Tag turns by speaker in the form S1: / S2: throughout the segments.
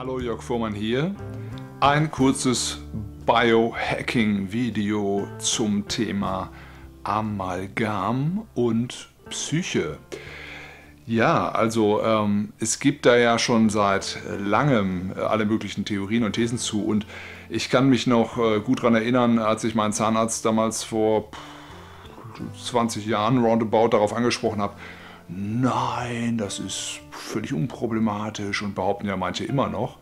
S1: Hallo, Jörg Fuhrmann hier. Ein kurzes Biohacking-Video zum Thema Amalgam und Psyche. Ja, also es gibt da ja schon seit langem alle möglichen Theorien und Thesen zu, und ich kann mich noch gut daran erinnern, als ich meinen Zahnarzt damals vor 20 Jahren roundabout darauf angesprochen habe: Nein, das ist völlig unproblematisch, und behaupten ja manche immer noch.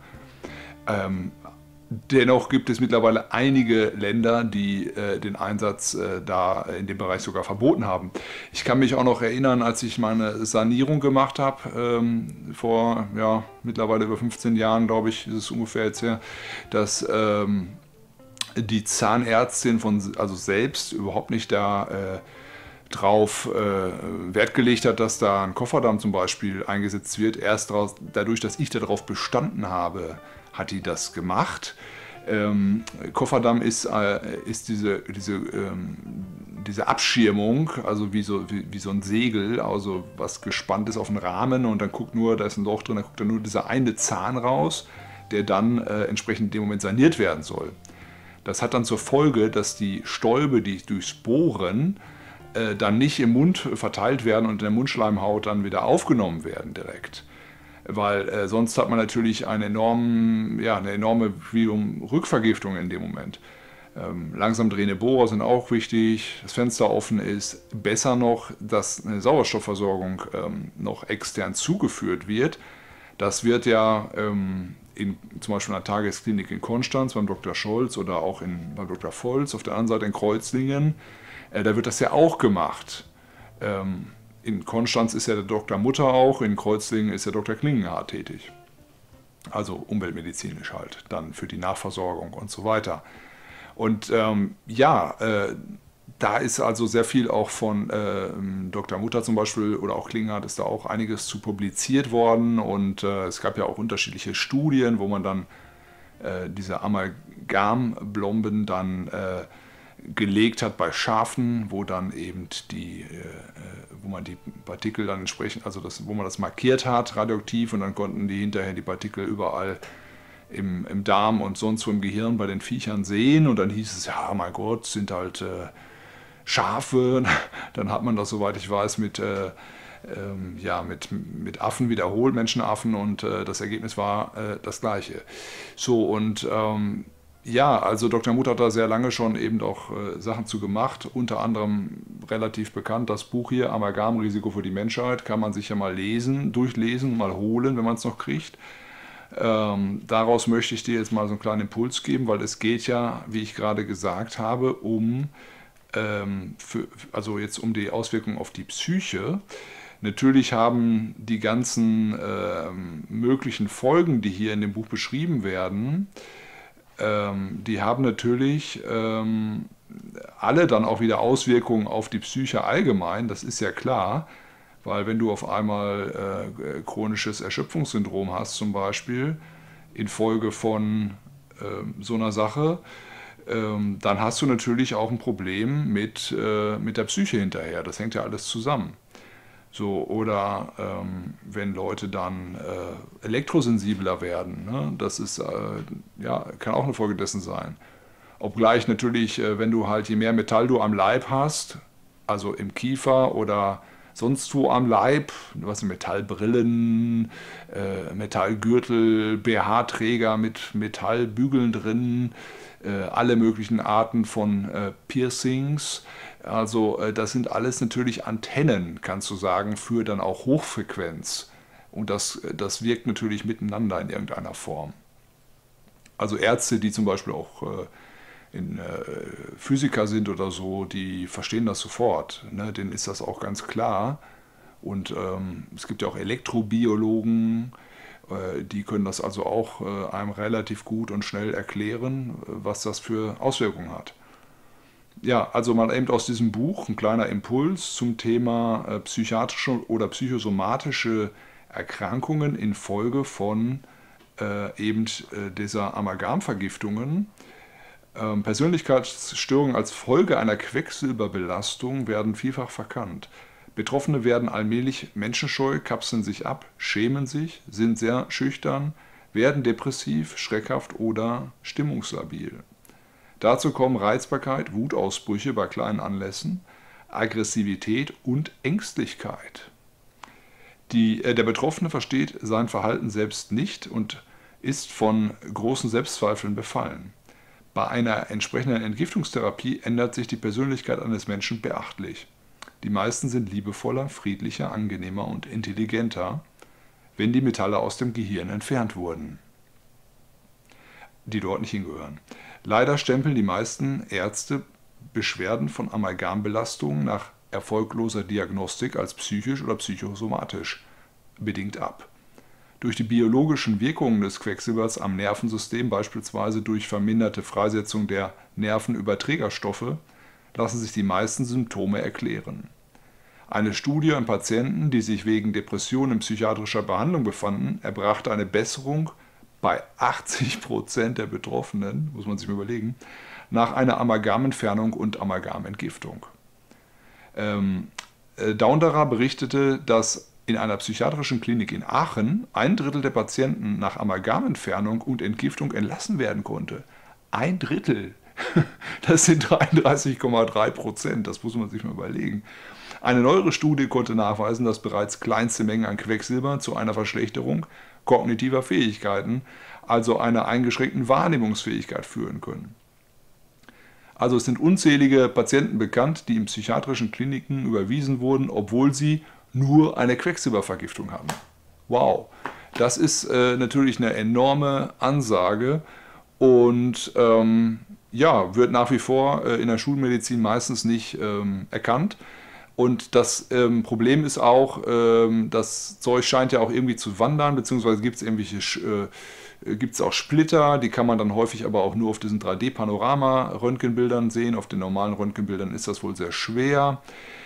S1: Dennoch gibt es mittlerweile einige Länder, die den Einsatz da in dem Bereich sogar verboten haben. Ich kann mich auch noch erinnern, als ich meine Sanierung gemacht habe, vor mittlerweile über 15 Jahren, glaube ich, ist es ungefähr jetzt her, dass die Zahnärztin also selbst überhaupt nicht da drauf Wert gelegt hat, dass da ein Kofferdamm zum Beispiel eingesetzt wird. Erst dadurch, dass ich darauf bestanden habe, hat die das gemacht. Kofferdamm ist diese Abschirmung, also wie so ein Segel, also was gespannt ist auf den Rahmen, und dann guckt nur, da ist ein Loch drin, da guckt dann nur dieser eine Zahn raus, der dann entsprechend in dem Moment saniert werden soll. Das hat dann zur Folge, dass die Stäube, die durchs Bohren dann nicht im Mund verteilt werden und in der Mundschleimhaut dann wieder aufgenommen werden direkt. Weil sonst hat man natürlich eine enorme Rückvergiftung in dem Moment. Langsam drehende Bohrer sind auch wichtig, das Fenster offen ist. Besser noch, dass eine Sauerstoffversorgung noch extern zugeführt wird. Das wird ja zum Beispiel in der Tagesklinik in Konstanz beim Dr. Scholz oder auch beim Dr. Volz auf der anderen Seite in Kreuzlingen, da wird das ja auch gemacht. In Konstanz ist ja der Dr. Mutter auch, in Kreuzlingen ist der Dr. Klingenhardt tätig. Also umweltmedizinisch halt, dann für die Nachversorgung und so weiter. Und da ist also sehr viel auch von Dr. Mutter zum Beispiel oder auch Klingenhardt ist da auch einiges zu publiziert worden, und es gab ja auch unterschiedliche Studien, wo man dann diese Amalgamblomben dann gelegt hat bei Schafen, wo dann eben wo man die Partikel dann entsprechend, also wo man das markiert hat, radioaktiv, und dann konnten die hinterher die Partikel überall im Darm und sonst wo im Gehirn bei den Viechern sehen, und dann hieß es, ja mein Gott, sind halt Schafe. Dann hat man das, soweit ich weiß, mit Affen wiederholt, Menschenaffen, und das Ergebnis war das gleiche. So, und also Dr. Mutter hat da sehr lange schon eben auch Sachen zu gemacht, unter anderem relativ bekannt das Buch hier, Amalgamrisiko für die Menschheit, kann man sich ja mal durchlesen, mal holen, wenn man es noch kriegt. Daraus möchte ich dir jetzt mal so einen kleinen Impuls geben, weil es geht ja, wie ich gerade gesagt habe, also jetzt um die Auswirkungen auf die Psyche. Natürlich haben die ganzen möglichen Folgen, die hier in dem Buch beschrieben werden, die haben natürlich alle dann auch wieder Auswirkungen auf die Psyche allgemein, das ist ja klar, weil wenn du auf einmal chronisches Erschöpfungssyndrom hast zum Beispiel, infolge von so einer Sache, dann hast du natürlich auch ein Problem mit der Psyche hinterher, das hängt ja alles zusammen. So, oder wenn Leute dann elektrosensibler werden, ne? Das ist, kann auch eine Folge dessen sein. Obgleich natürlich, wenn du halt, je mehr Metall du am Leib hast, also im Kiefer oder sonst wo am Leib, Metallbrillen, Metallgürtel, BH-Träger mit Metallbügeln drin, alle möglichen Arten von Piercings. Also das sind alles natürlich Antennen, kannst du sagen, für dann auch Hochfrequenz. Und das wirkt natürlich miteinander in irgendeiner Form. Also Ärzte, die zum Beispiel auch Physiker sind oder so, die verstehen das sofort. Ne? Denen ist das auch ganz klar. Und es gibt ja auch Elektrobiologen, die können das also auch einem relativ gut und schnell erklären, was das für Auswirkungen hat. Ja, also mal eben aus diesem Buch ein kleiner Impuls zum Thema psychiatrische oder psychosomatische Erkrankungen infolge von dieser Amalgamvergiftungen. Persönlichkeitsstörungen als Folge einer Quecksilberbelastung werden vielfach verkannt. Betroffene werden allmählich menschenscheu, kapseln sich ab, schämen sich, sind sehr schüchtern, werden depressiv, schreckhaft oder stimmungslabil. Dazu kommen Reizbarkeit, Wutausbrüche bei kleinen Anlässen, Aggressivität und Ängstlichkeit. Der Betroffene versteht sein Verhalten selbst nicht und ist von großen Selbstzweifeln befallen. Bei einer entsprechenden Entgiftungstherapie ändert sich die Persönlichkeit eines Menschen beachtlich. Die meisten sind liebevoller, friedlicher, angenehmer und intelligenter, wenn die Metalle aus dem Gehirn entfernt wurden, die dort nicht hingehören. Leider stempeln die meisten Ärzte Beschwerden von Amalgambelastungen nach erfolgloser Diagnostik als psychisch oder psychosomatisch bedingt ab. Durch die biologischen Wirkungen des Quecksilbers am Nervensystem, beispielsweise durch verminderte Freisetzung der Nervenüberträgerstoffe, lassen sich die meisten Symptome erklären. Eine Studie an Patienten, die sich wegen Depressionen in psychiatrischer Behandlung befanden, erbrachte eine Besserung bei 80% der Betroffenen, muss man sich mal überlegen, nach einer Amalgamentfernung und Amalgamentgiftung. Daunderer berichtete, dass in einer psychiatrischen Klinik in Aachen 1/3 der Patienten nach Amalgamentfernung und Entgiftung entlassen werden konnte. 1/3! Das sind 33,3%, das muss man sich mal überlegen. Eine neuere Studie konnte nachweisen, dass bereits kleinste Mengen an Quecksilber zu einer Verschlechterung kognitiver Fähigkeiten, also einer eingeschränkten Wahrnehmungsfähigkeit führen können. Also es sind unzählige Patienten bekannt, die in psychiatrischen Kliniken überwiesen wurden, obwohl sie nur eine Quecksilbervergiftung haben. Wow, das ist natürlich eine enorme Ansage und wird nach wie vor in der Schulmedizin meistens nicht erkannt. Und das Problem ist auch, das Zeug scheint ja auch irgendwie zu wandern, beziehungsweise gibt es auch Splitter, die kann man dann häufig aber auch nur auf diesen 3D-Panorama-Röntgenbildern sehen. Auf den normalen Röntgenbildern ist das wohl sehr schwer.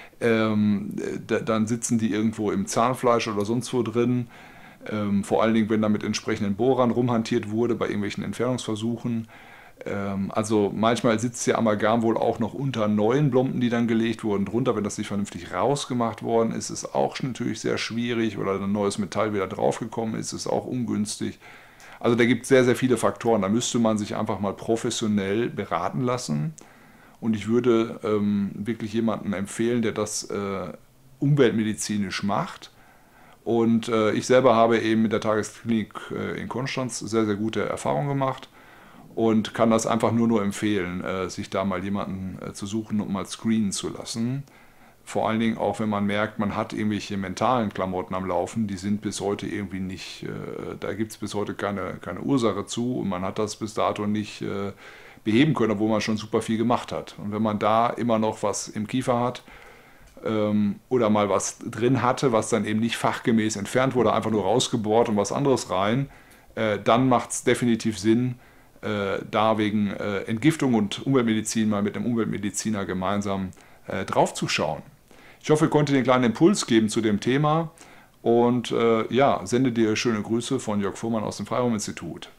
S1: Dann sitzen die irgendwo im Zahnfleisch oder sonst wo drin. Vor allen Dingen, wenn da mit entsprechenden Bohrern rumhantiert wurde bei irgendwelchen Entfernungsversuchen. Also manchmal sitzt ja Amalgam wohl auch noch unter neuen Blomben, die dann gelegt wurden, drunter. Wenn das nicht vernünftig rausgemacht worden ist, ist es auch natürlich sehr schwierig. Oder ein neues Metall wieder draufgekommen ist, ist auch ungünstig. Also da gibt es sehr, sehr viele Faktoren. Da müsste man sich einfach mal professionell beraten lassen. Und ich würde wirklich jemanden empfehlen, der das umweltmedizinisch macht. Und ich selber habe eben mit der Tagesklinik in Konstanz sehr, sehr gute Erfahrungen gemacht und kann das einfach nur empfehlen, sich da mal jemanden zu suchen und mal screenen zu lassen. Vor allen Dingen auch, wenn man merkt, man hat irgendwelche mentalen Klamotten am Laufen, die sind bis heute irgendwie nicht, da gibt es bis heute keine Ursache zu und man hat das bis dato nicht beheben können, obwohl man schon super viel gemacht hat. Und wenn man da immer noch was im Kiefer hat oder mal was drin hatte, was dann eben nicht fachgemäß entfernt wurde, einfach nur rausgebohrt und was anderes rein, dann macht es definitiv Sinn, da wegen Entgiftung und Umweltmedizin mal mit einem Umweltmediziner gemeinsam draufzuschauen. Ich hoffe, ich konnte dir einen kleinen Impuls geben zu dem Thema und sende dir schöne Grüße von Jörg Fuhrmann aus dem Freiraum-Institut.